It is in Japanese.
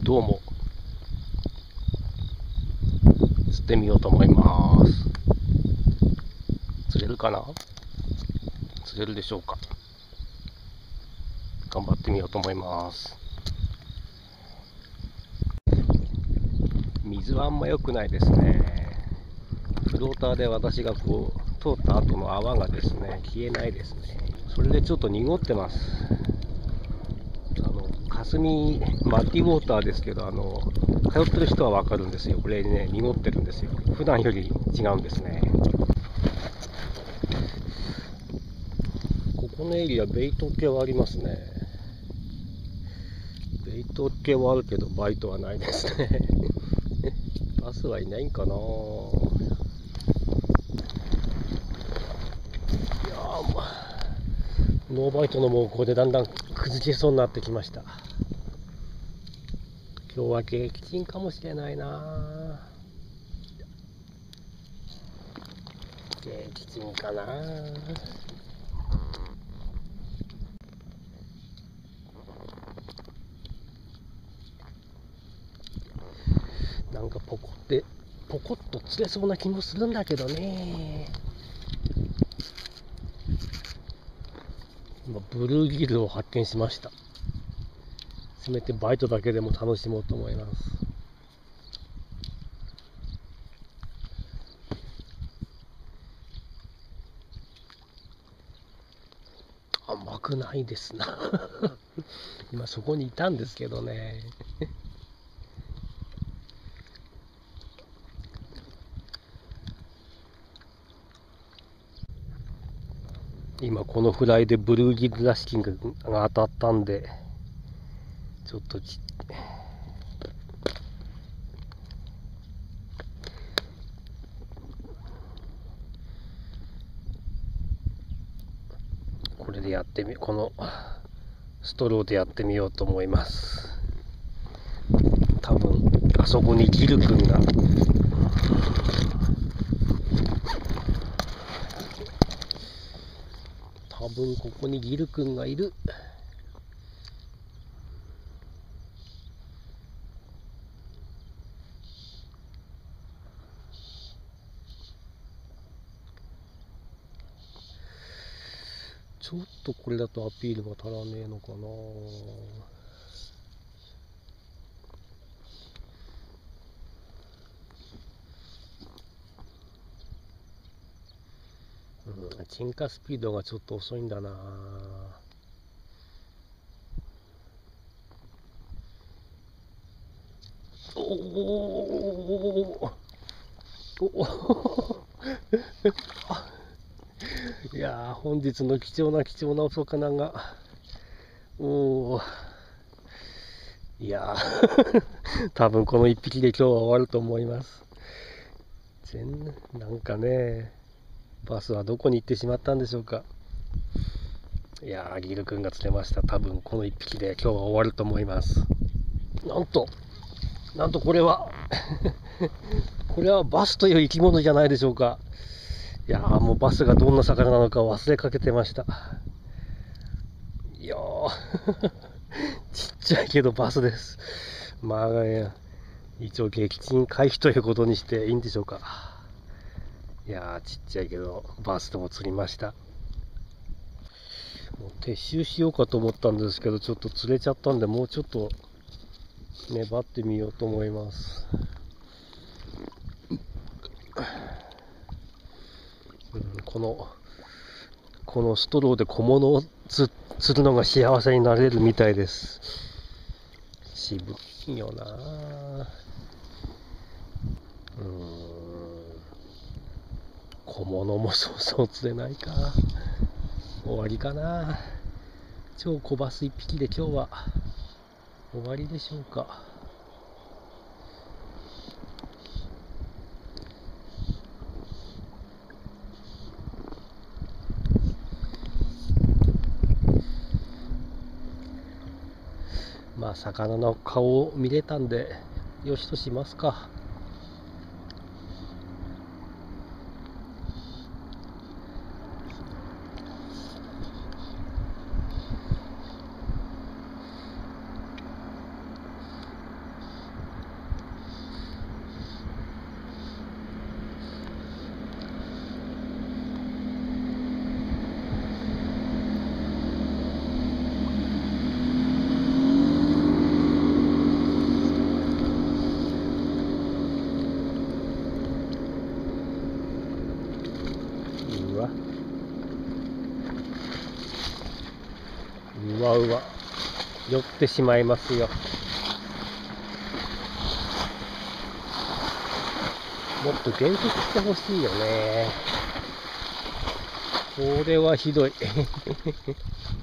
どうも釣ってみようと思います。釣れるかな？釣れるでしょうか？頑張ってみようと思います。水はあんま良くないですね。フローターで私がこう通った後の泡がですね消えないですね。それでちょっと濁ってます。霞マッディウォーターですけど、通ってる人はわかるんですよ。これね、濁ってるんですよ。普段より違うんですね。ここのエリア、ベイト系はありますね。ベイト系はあるけど、バイトはないですね。バスはいないんかな。いやノーバイトのもうここでだんだん崩れそうになってきました。今日は撃沈かもしれないな。撃沈かな。なんかポコッと釣れそうな気もするんだけどね。今ブルーギルを発見しました。せめてバイトだけでも楽しもうと思います。甘くないですな。今そこにいたんですけどね。今このフライでブルーギルらしきが当たったんで、ちょっとこれでやってこのストローでやってみようと思います。多分あそこにギル君が多分ここにギル君がいる。ちょっとこれだとアピールが足らねえのかな。沈下スピードがちょっと遅いんだな。おおいやー、本日の貴重なお魚がいやー多分この1匹で今日は終わると思います。なんかね、バスはどこに行ってしまったんでしょうか。いやー、ギル君が釣れました。多分この1匹で今日は終わると思います。なんとこれはこれはバスという生き物じゃないでしょうか。いやー、もうバスがどんな魚なのか忘れかけてました。いやーちっちゃいけどバスです。まあ、一応撃沈回避ということにしていいんでしょうか。いやー、ちっちゃいけどバスでも釣りました。もう撤収しようかと思ったんですけど、ちょっと釣れちゃったんで、もうちょっと粘ってみようと思います。このストローで小物を釣るのが幸せになれるみたいです。渋いよな。小物もそうそう釣れないか。終わりかな。超小バス1匹で今日は終わりでしょうか。まあ魚の顔を見れたんでよしとしますか。 わ。うわうわ、寄ってしまいますよ。もっと減速してほしいよね。これはひどい。